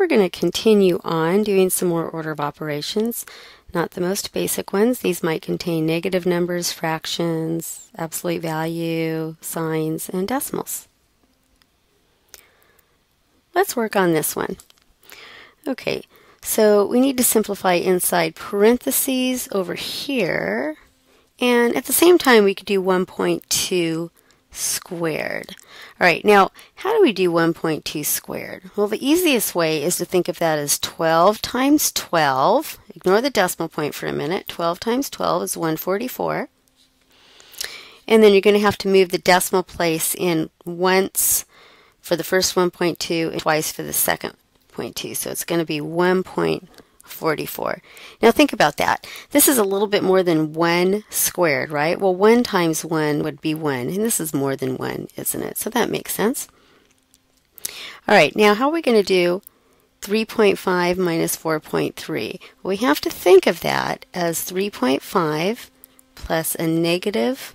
we're going to continue on doing some more order of operations. Not the most basic ones. These might contain negative numbers, fractions, absolute value, signs, and decimals. Let's work on this one. Okay, so we need to simplify inside parentheses over here, and at the same time we could do 1.2 squared. All right, now how do we do 1.2 squared? Well, the easiest way is to think of that as 12 times 12. Ignore the decimal point for a minute. 12 times 12 is 144. And then you're going to have to move the decimal place in once for the first 1.2 and twice for the second 0.2. So it's going to be 1.44. Now think about that. This is a little bit more than 1 squared, right? Well, 1 times 1 would be 1, and this is more than 1, isn't it? So that makes sense. All right, now how are we going to do 3.5 minus 4.3? Well, we have to think of that as 3.5 plus a negative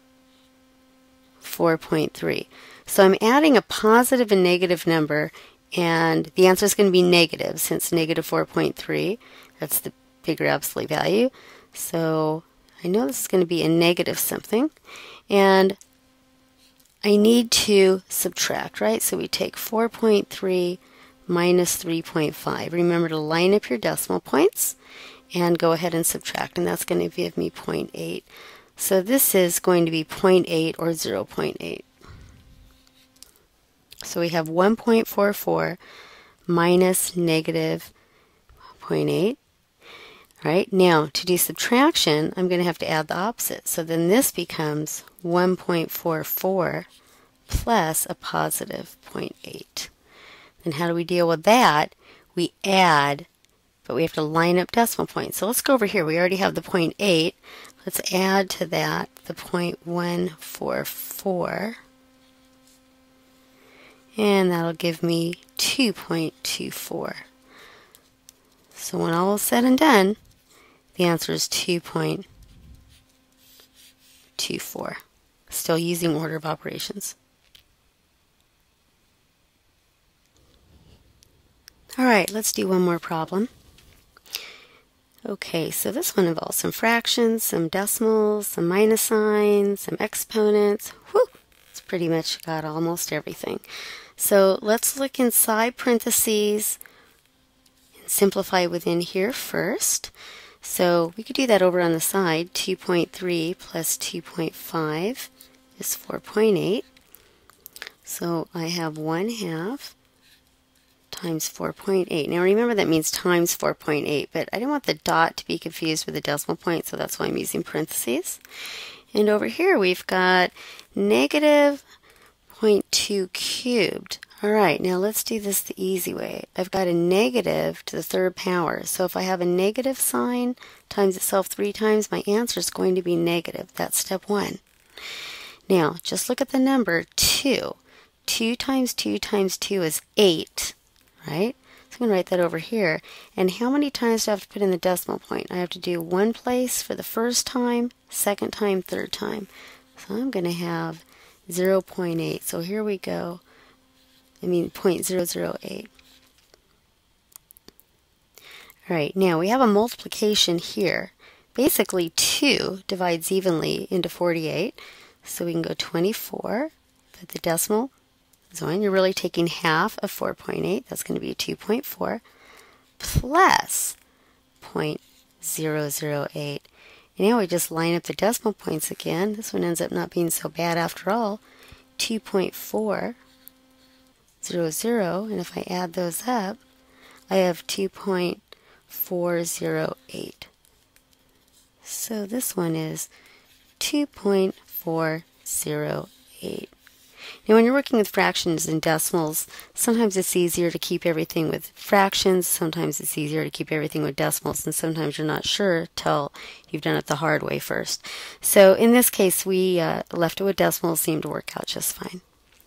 4.3. So I'm adding a positive and negative number, and the answer is going to be negative since negative 4.3. That's the bigger absolute value. So I know this is going to be a negative something, and I need to subtract, right? So we take 4.3 minus 3.5. Remember to line up your decimal points and go ahead and subtract, and that's going to give me 0.8. So this is going to be 0.8 or 0.8. So we have 1.44 minus negative 0.8. All right, now to do subtraction, I'm going to have to add the opposite. So then this becomes 1.44 plus a positive 0.8. And how do we deal with that? We add, but we have to line up decimal points. So let's go over here. We already have the 0.8. Let's add to that the 0.144. And that'll give me 2.24. So when all is said and done, the answer is 2.24. Still using order of operations. All right, let's do one more problem. Okay, so this one involves some fractions, some decimals, some minus signs, some exponents. Whew, it's pretty much got almost everything. So let's look inside parentheses and simplify within here first. So we could do that over on the side. 2.3 plus 2.5 is 4.8. So I have 1/2 times 4.8. Now remember that means times 4.8, but I didn't want the dot to be confused with the decimal point, so that's why I'm using parentheses. And over here we've got negative 0.2 cubed. All right, now let's do this the easy way. I've got a negative to the third power. So if I have a negative sign times itself 3 times, my answer is going to be negative. That's step 1. Now, just look at the number 2. 2 times 2 times 2 is 8, right? So I'm going to write that over here. And how many times do I have to put in the decimal point? I have to do 1 place for the first time, second time, third time. So I'm going to have 0.8. So here we go. 0.008. All right, now we have a multiplication here. Basically, 2 divides evenly into 48. So we can go 24. Put the decimal zone. You're really taking half of 4.8. That's going to be 2.4 plus 0.008. And now we just line up the decimal points again. This one ends up not being so bad after all. 2.400, and if I add those up, I have 2.408. So this one is 2.408. Now when you're working with fractions and decimals, sometimes it's easier to keep everything with fractions, sometimes it's easier to keep everything with decimals, and sometimes you're not sure till you've done it the hard way first. So in this case, we left it with decimals, seemed to work out just fine.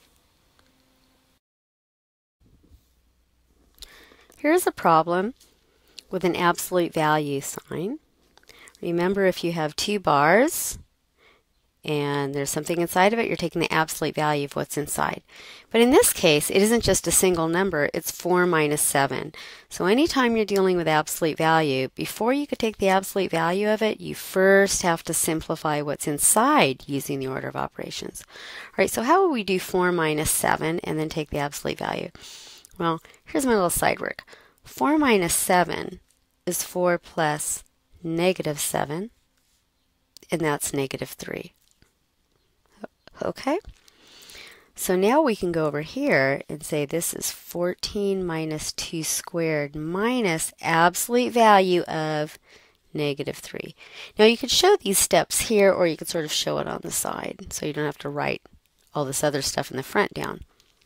Here's a problem with an absolute value sign. Remember, if you have 2 bars and there's something inside of it, you're taking the absolute value of what's inside. But in this case, it isn't just a single number, it's 4 minus 7. So anytime you're dealing with absolute value, before you could take the absolute value of it, you first have to simplify what's inside using the order of operations. All right, so how would we do 4 minus 7 and then take the absolute value? Well, here's my little side work. 4 minus 7 is 4 plus negative 7, and that's negative 3. Okay? So now we can go over here and say this is 14 minus 2 squared minus absolute value of negative 3. Now you could show these steps here, or you could sort of show it on the side, so you don't have to write all this other stuff in the front down.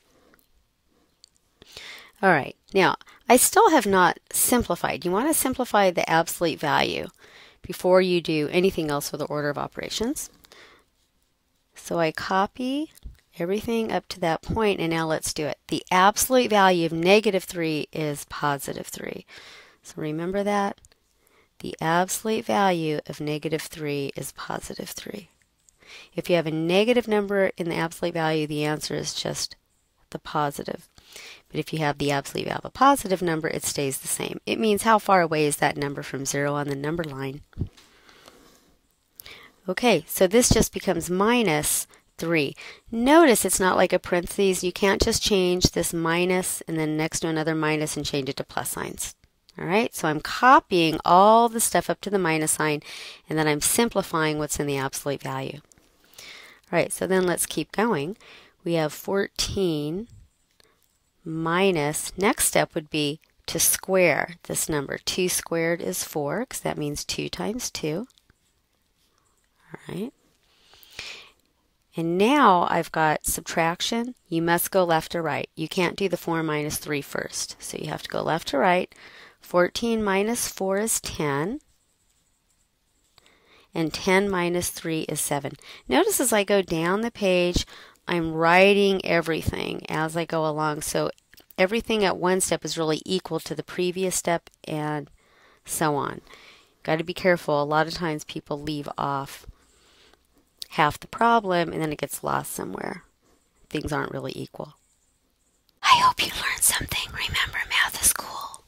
All right, now I still have not simplified. You want to simplify the absolute value before you do anything else with the order of operations. So I copy everything up to that point, and now let's do it. The absolute value of negative 3 is positive 3. So remember that. The absolute value of negative 3 is positive 3. If you have a negative number in the absolute value, the answer is just the positive. But if you have the absolute value of a positive number, it stays the same. It means how far away is that number from 0 on the number line. Okay, so this just becomes minus 3. Notice it's not like a parentheses. You can't just change this minus and then next to another minus and change it to plus signs. All right, so I'm copying all the stuff up to the minus sign, and then I'm simplifying what's in the absolute value. All right, so then let's keep going. We have 14 minus, next step would be to square this number. 2 squared is 4, because that means 2 times 2. All right. And now I've got subtraction. You must go left to right. You can't do the 4 minus 3 first. So you have to go left to right. 14 minus 4 is 10. And 10 minus 3 is 7. Notice as I go down the page, I'm writing everything as I go along. So everything at one step is really equal to the previous step and so on. Got to be careful. A lot of times people leave off half the problem and then it gets lost somewhere. Things aren't really equal. I hope you learned something. Remember, math is cool.